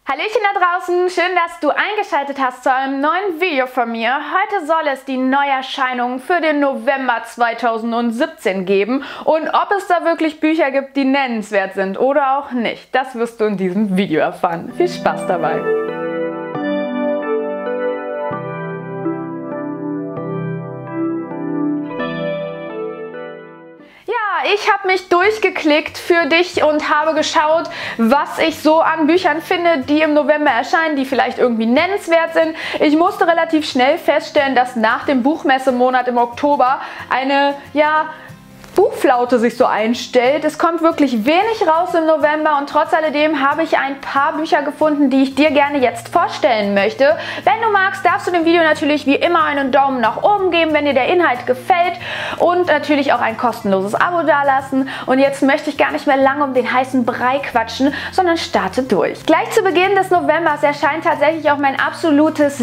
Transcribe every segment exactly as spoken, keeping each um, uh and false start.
Hallöchen da draußen, schön, dass du eingeschaltet hast zu einem neuen Video von mir. Heute soll es die Neuerscheinungen für den November zweitausendsiebzehn geben und ob es da wirklich Bücher gibt, die nennenswert sind oder auch nicht, das wirst du in diesem Video erfahren. Viel Spaß dabei! Ich habe mich durchgeklickt für dich und habe geschaut, was ich so an Büchern finde, die im November erscheinen, die vielleicht irgendwie nennenswert sind. Ich musste relativ schnell feststellen, dass nach dem Buchmessemonat im Oktober eine, ja, Buchflaute sich so einstellt. Es kommt wirklich wenig raus im November und trotz alledem habe ich ein paar Bücher gefunden, die ich dir gerne jetzt vorstellen möchte. Wenn du magst, darfst du dem Video natürlich wie immer einen Daumen nach oben geben, wenn dir der Inhalt gefällt und natürlich auch ein kostenloses Abo dalassen. Und jetzt möchte ich gar nicht mehr lange um den heißen Brei quatschen, sondern starte durch. Gleich zu Beginn des Novembers erscheint tatsächlich auch mein absolutes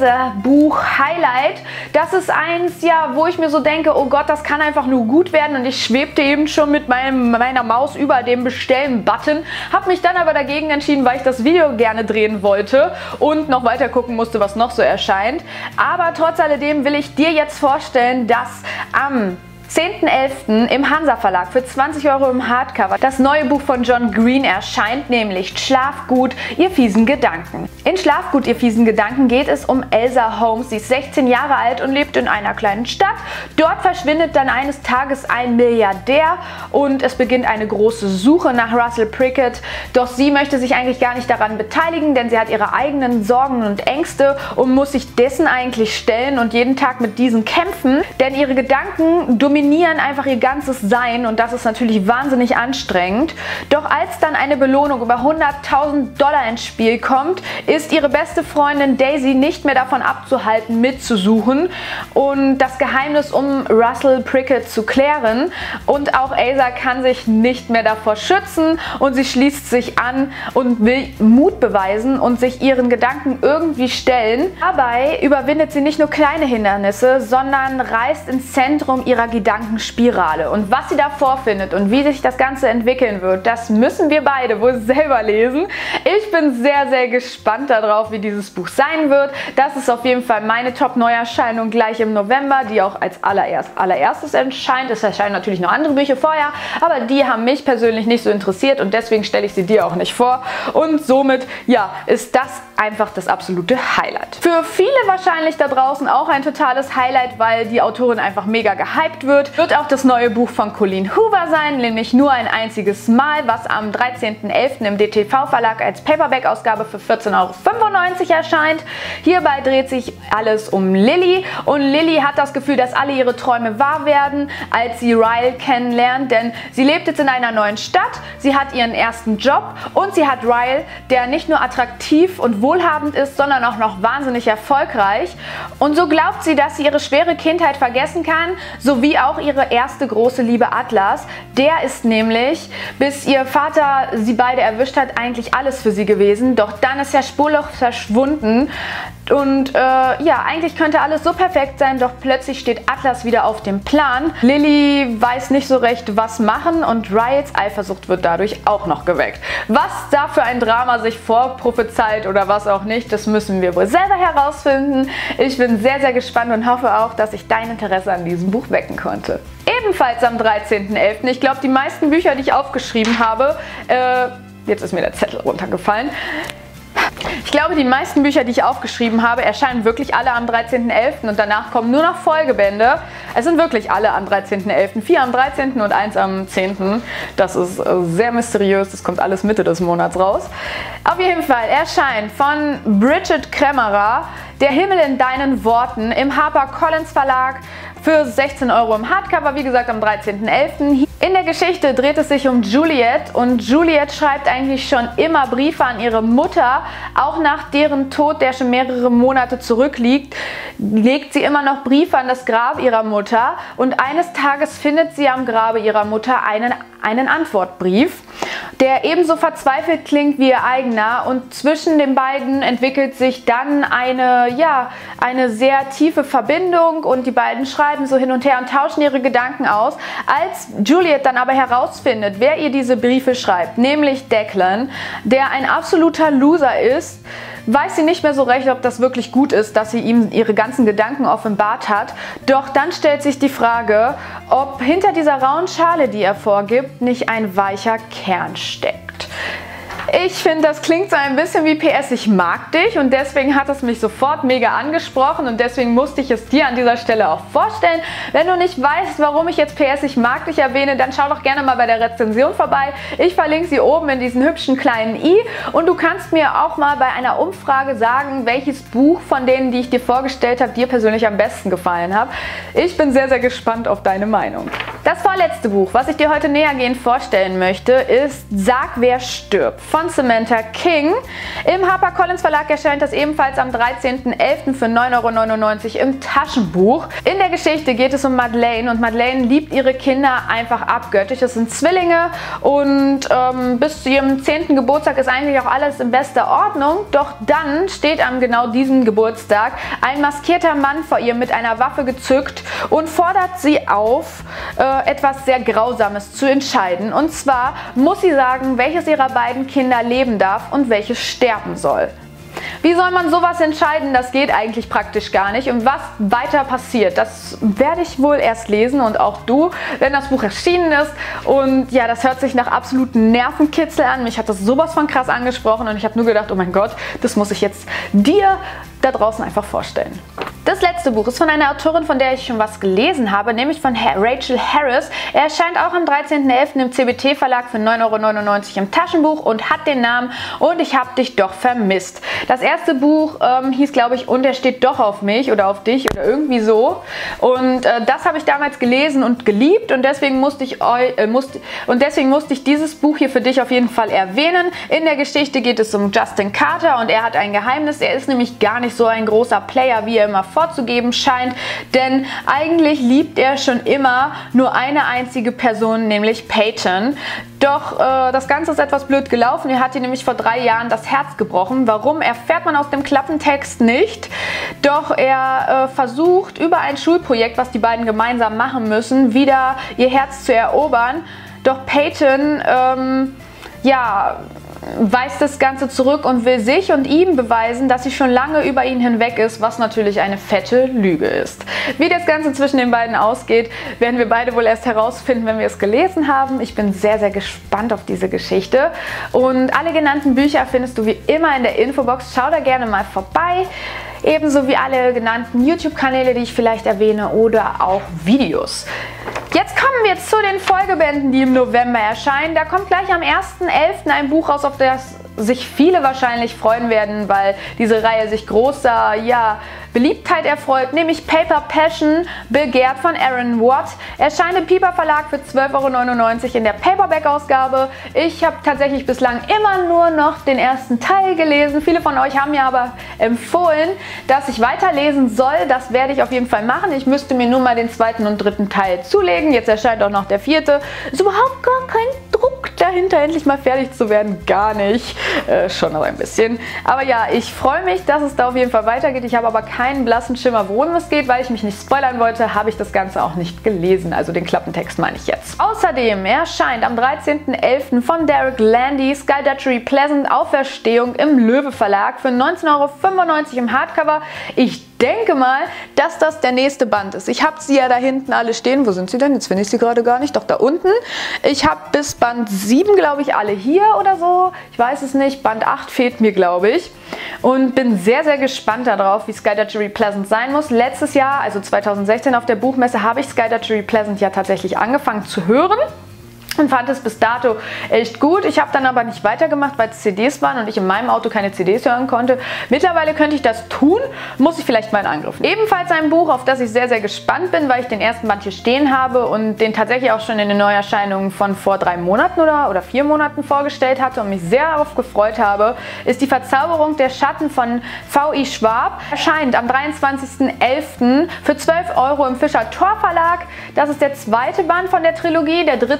Lesebuch-Highlight. Das ist eins, ja, wo ich mir so denke, oh Gott, das kann einfach nur gut werden. Und ich schwebte eben schon mit meinem, meiner Maus über dem Bestellen-Button, habe mich dann aber dagegen entschieden, weil ich das Video gerne drehen wollte und noch weiter gucken musste, was noch so erscheint. Aber trotz alledem will ich dir jetzt vorstellen, dass am zehnten elften im Hansa Verlag für zwanzig Euro im Hardcover das neue Buch von John Green erscheint, nämlich Schlaf gut, ihr fiesen Gedanken. In Schlaf gut, ihr fiesen Gedanken geht es um Elsa Holmes. Sie ist sechzehn Jahre alt und lebt in einer kleinen Stadt. Dort verschwindet dann eines Tages ein Milliardär und es beginnt eine große Suche nach Russell Prickett. Doch sie möchte sich eigentlich gar nicht daran beteiligen, denn sie hat ihre eigenen Sorgen und Ängste und muss sich dessen eigentlich stellen und jeden Tag mit diesen kämpfen, denn ihre Gedanken dominieren einfach ihr ganzes Sein und das ist natürlich wahnsinnig anstrengend. Doch als dann eine Belohnung über hunderttausend Dollar ins Spiel kommt, ist ihre beste Freundin Daisy nicht mehr davon abzuhalten, mitzusuchen und das Geheimnis um Russell Prickett zu klären. Und auch Elsa kann sich nicht mehr davor schützen und sie schließt sich an und will Mut beweisen und sich ihren Gedanken irgendwie stellen. Dabei überwindet sie nicht nur kleine Hindernisse, sondern reist ins Zentrum ihrer Gedanken Gedankenspirale. Und was sie da vorfindet und wie sich das Ganze entwickeln wird, das müssen wir beide wohl selber lesen. Ich bin sehr, sehr gespannt darauf, wie dieses Buch sein wird. Das ist auf jeden Fall meine Top-Neuerscheinung gleich im November, die auch als allererst, allererstes erscheint. Es erscheinen natürlich noch andere Bücher vorher, aber die haben mich persönlich nicht so interessiert und deswegen stelle ich sie dir auch nicht vor. Und somit, ja, ist das einfach das absolute Highlight. Für viele wahrscheinlich da draußen auch ein totales Highlight, weil die Autorin einfach mega gehypt wird. Wird auch das neue Buch von Colleen Hoover sein, nämlich Nur ein einziges Mal, was am dreizehnten elften im D T V Verlag als Paperback-Ausgabe für vierzehn Euro fünfundneunzig erscheint. Hierbei dreht sich alles um Lily und Lily hat das Gefühl, dass alle ihre Träume wahr werden, als sie Ryle kennenlernt, denn sie lebt jetzt in einer neuen Stadt, sie hat ihren ersten Job und sie hat Ryle, der nicht nur attraktiv und wohlhabend ist, sondern auch noch wahnsinnig erfolgreich. Und so glaubt sie, dass sie ihre schwere Kindheit vergessen kann, sowie auch ihre erste große Liebe Atlas. Der ist nämlich, bis ihr Vater sie beide erwischt hat, eigentlich alles für sie gewesen. Doch dann ist er spurlos verschwunden. Und äh, ja, eigentlich könnte alles so perfekt sein, doch plötzlich steht Atlas wieder auf dem Plan. Lily weiß nicht so recht, was machen und Ryles Eifersucht wird dadurch auch noch geweckt. Was da für ein Drama sich vorprophezeit oder was auch nicht, das müssen wir wohl selber herausfinden. Ich bin sehr, sehr gespannt und hoffe auch, dass ich dein Interesse an diesem Buch wecken konnte. Ebenfalls am dreizehnten elften Ich glaube, die meisten Bücher, die ich aufgeschrieben habe, äh, jetzt ist mir der Zettel runtergefallen. Ich glaube, die meisten Bücher, die ich aufgeschrieben habe, erscheinen wirklich alle am dreizehnten elften und danach kommen nur noch Folgebände. Es sind wirklich alle am dreizehnten elften Vier am dreizehnten und eins am zehnten Das ist sehr mysteriös, das kommt alles Mitte des Monats raus. Auf jeden Fall erscheint von Bridget Kremmerer Der Himmel in deinen Worten im HarperCollins Verlag für sechzehn Euro im Hardcover, wie gesagt am dreizehnten elften In der Geschichte dreht es sich um Juliet und Juliet schreibt eigentlich schon immer Briefe an ihre Mutter. Auch nach deren Tod, der schon mehrere Monate zurückliegt, legt sie immer noch Briefe an das Grab ihrer Mutter und eines Tages findet sie am Grabe ihrer Mutter einen, einen Antwortbrief, der ebenso verzweifelt klingt wie ihr eigener und zwischen den beiden entwickelt sich dann eine, ja, eine sehr tiefe Verbindung und die beiden schreiben so hin und her und tauschen ihre Gedanken aus. Als Juliet Juliet dann aber herausfindet, wer ihr diese Briefe schreibt, nämlich Declan, der ein absoluter Loser ist, weiß sie nicht mehr so recht, ob das wirklich gut ist, dass sie ihm ihre ganzen Gedanken offenbart hat. Doch dann stellt sich die Frage, ob hinter dieser rauen Schale, die er vorgibt, nicht ein weicher Kern steckt. Ich finde, das klingt so ein bisschen wie P S, ich mag dich, und deswegen hat es mich sofort mega angesprochen und deswegen musste ich es dir an dieser Stelle auch vorstellen. Wenn du nicht weißt, warum ich jetzt P S, ich mag dich erwähne, dann schau doch gerne mal bei der Rezension vorbei. Ich verlinke sie oben in diesem hübschen kleinen i, und du kannst mir auch mal bei einer Umfrage sagen, welches Buch von denen, die ich dir vorgestellt habe, dir persönlich am besten gefallen hat. Ich bin sehr, sehr gespannt auf deine Meinung. Das vorletzte Buch, was ich dir heute nähergehend vorstellen möchte, ist Sag, wer stirbt von Samantha King. Im HarperCollins Verlag erscheint das ebenfalls am dreizehnten elften für neun Euro neunundneunzig im Taschenbuch. In der Geschichte geht es um Madeleine, und Madeleine liebt ihre Kinder einfach abgöttisch. Das sind Zwillinge, und ähm, bis zu ihrem zehnten Geburtstag ist eigentlich auch alles in bester Ordnung. Doch dann steht am genau diesem Geburtstag ein maskierter Mann vor ihr mit einer Waffe gezückt und fordert sie auf, äh, etwas sehr Grausames zu entscheiden. Und zwar muss sie sagen, welches ihrer beiden Kinder leben darf und welches sterben soll. Wie soll man sowas entscheiden? Das geht eigentlich praktisch gar nicht. Und was weiter passiert, das werde ich wohl erst lesen, und auch du, wenn das Buch erschienen ist. Und ja, das hört sich nach absoluten Nervenkitzel an. Mich hat das sowas von krass angesprochen, und ich habe nur gedacht, oh mein Gott, das muss ich jetzt dir da draußen einfach vorstellen. Das letzte Buch ist von einer Autorin, von der ich schon was gelesen habe, nämlich von Rachel Harris. Er erscheint auch am dreizehnten elften im C B T Verlag für neun Euro neunundneunzig im Taschenbuch und hat den Namen Und ich hab dich doch vermisst. Das erste Buch ähm, hieß, glaube ich, Und er steht doch auf mich oder auf dich oder irgendwie so. Und äh, das habe ich damals gelesen und geliebt, und deswegen musste ich äh, musste, und deswegen musste ich dieses Buch hier für dich auf jeden Fall erwähnen. In der Geschichte geht es um Justin Carter, und er hat ein Geheimnis. Er ist nämlich gar nicht so ein großer Player, wie er immer vorzugeben scheint, denn eigentlich liebt er schon immer nur eine einzige Person, nämlich Peyton. Doch äh, das Ganze ist etwas blöd gelaufen. Er hat ihr nämlich vor drei Jahren das Herz gebrochen. Warum, erfährt man aus dem Klappentext nicht. Doch er äh, versucht über ein Schulprojekt, was die beiden gemeinsam machen müssen, wieder ihr Herz zu erobern. Doch Peyton, ähm, ja, weist das Ganze zurück und will sich und ihm beweisen, dass sie schon lange über ihn hinweg ist, was natürlich eine fette Lüge ist. Wie das Ganze zwischen den beiden ausgeht, werden wir beide wohl erst herausfinden, wenn wir es gelesen haben. Ich bin sehr, sehr gespannt auf diese Geschichte. Und alle genannten Bücher findest du wie immer in der Infobox. Schau da gerne mal vorbei. Ebenso wie alle genannten YouTube-Kanäle, die ich vielleicht erwähne, oder auch Videos. Jetzt kommen wir zu den Folgebänden, die im November erscheinen. Da kommt gleich am ersten elften ein Buch raus, auf das sich viele wahrscheinlich freuen werden, weil diese Reihe sich großer, ja, Beliebtheit erfreut, nämlich Paper Passion, begehrt von Aaron Watt. Erscheint im Piper Verlag für zwölf Euro neunundneunzig in der Paperback-Ausgabe. Ich habe tatsächlich bislang immer nur noch den ersten Teil gelesen. Viele von euch haben mir aber empfohlen, dass ich weiterlesen soll. Das werde ich auf jeden Fall machen. Ich müsste mir nur mal den zweiten und dritten Teil zulegen. Jetzt erscheint auch noch der vierte. Ist überhaupt gar kein Druck dahinter, endlich mal fertig zu werden. Gar nicht. Äh, schon noch ein bisschen. Aber ja, ich freue mich, dass es da auf jeden Fall weitergeht. Ich habe aber keinen blassen Schimmer, worum es geht, weil ich mich nicht spoilern wollte, habe ich das Ganze auch nicht gelesen. Also den Klappentext meine ich jetzt. Außerdem erscheint am dreizehnten elften von Derek Landy Skullduggery Pleasant Auferstehung im Löwe Verlag für neunzehn Euro fünfundneunzig im Hardcover. Ich denke mal, dass das der nächste Band ist. Ich habe sie ja da hinten alle stehen. Wo sind sie denn? Jetzt finde ich sie gerade gar nicht. Doch, da unten. Ich habe bis Band sieben, glaube ich, alle hier oder so. Ich weiß es nicht. Band acht fehlt mir, glaube ich. Und bin sehr, sehr gespannt darauf, wie Skullduggery Pleasant sein muss. Letztes Jahr, also zweitausendsechzehn auf der Buchmesse, habe ich Skullduggery Pleasant ja tatsächlich angefangen zu hören. Und fand es bis dato echt gut. Ich habe dann aber nicht weitergemacht, weil es C Ds waren und ich in meinem Auto keine C Ds hören konnte. Mittlerweile könnte ich das tun, muss ich vielleicht mal in Angriff nehmen. Ebenfalls ein Buch, auf das ich sehr, sehr gespannt bin, weil ich den ersten Band hier stehen habe und den tatsächlich auch schon in den Neuerscheinungen von vor drei Monaten oder, oder vier Monaten vorgestellt hatte und mich sehr darauf gefreut habe, ist Die Verzauberung der Schatten von V I Schwab. Erscheint am dreiundzwanzigsten elften für zwölf Euro im Fischer Tor Verlag. Das ist der zweite Band von der Trilogie. Der dritte müsste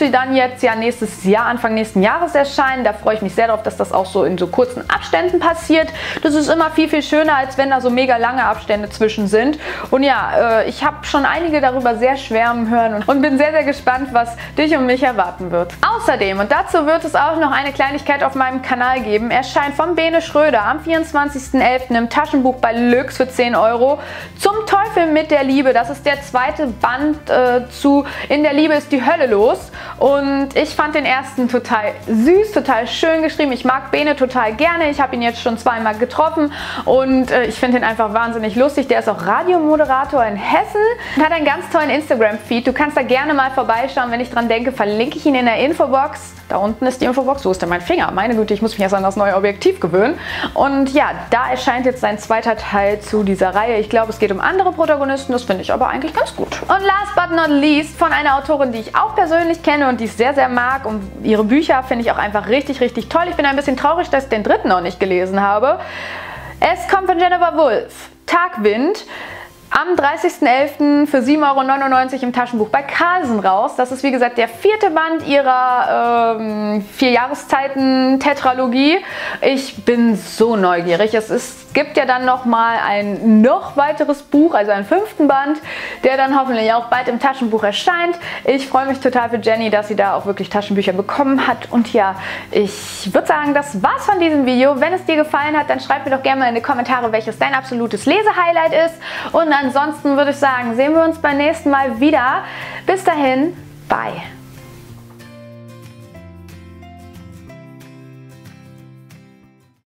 sie dann jetzt ja nächstes Jahr, Anfang nächsten Jahres erscheinen. Da freue ich mich sehr darauf, dass das auch so in so kurzen Abständen passiert. Das ist immer viel, viel schöner, als wenn da so mega lange Abstände zwischen sind. Und ja, äh, ich habe schon einige darüber sehr schwärmen hören und, und bin sehr, sehr gespannt, was dich und mich erwarten wird. Außerdem, und dazu wird es auch noch eine Kleinigkeit auf meinem Kanal geben, erscheint von Bene Schröder am vierundzwanzigsten elften im Taschenbuch bei Lux für zehn Euro Zum Teufel mit der Liebe. Das ist der zweite Band äh, zu In der Liebe ist die Hölle los. Und ich fand den ersten total süß, total schön geschrieben. Ich mag Bene total gerne. Ich habe ihn jetzt schon zweimal getroffen und äh, ich finde ihn einfach wahnsinnig lustig. Der ist auch Radiomoderator in Hessen und hat einen ganz tollen Instagram-Feed. Du kannst da gerne mal vorbeischauen. Wenn ich dran denke, verlinke ich ihn in der Infobox. Da unten ist die Infobox. Wo ist denn mein Finger? Meine Güte, ich muss mich erst an das neue Objektiv gewöhnen. Und ja, da erscheint jetzt sein zweiter Teil zu dieser Reihe. Ich glaube, es geht um andere Protagonisten. Das finde ich aber eigentlich ganz gut. Und last but not least von einer Autorin, die ich auch persönlich kenne und die ich sehr, sehr mag. Und ihre Bücher finde ich auch einfach richtig, richtig toll. Ich bin ein bisschen traurig, dass ich den dritten noch nicht gelesen habe. Es kommt von Jennifer Wulff. Tagwind. Am dreißigsten elften für sieben Euro neunundneunzig im Taschenbuch bei Carlsen raus. Das ist wie gesagt der vierte Band ihrer ähm, vier Jahreszeiten-Tetralogie. Ich bin so neugierig. Es ist, gibt ja dann noch mal ein noch weiteres Buch, also einen fünften Band, der dann hoffentlich auch bald im Taschenbuch erscheint. Ich freue mich total für Jenny, dass sie da auch wirklich Taschenbücher bekommen hat. Und ja, ich würde sagen, das war's von diesem Video. Wenn es dir gefallen hat, dann schreib mir doch gerne mal in die Kommentare, welches dein absolutes Lesehighlight ist. Und ansonsten würde ich sagen, sehen wir uns beim nächsten Mal wieder. Bis dahin, bye!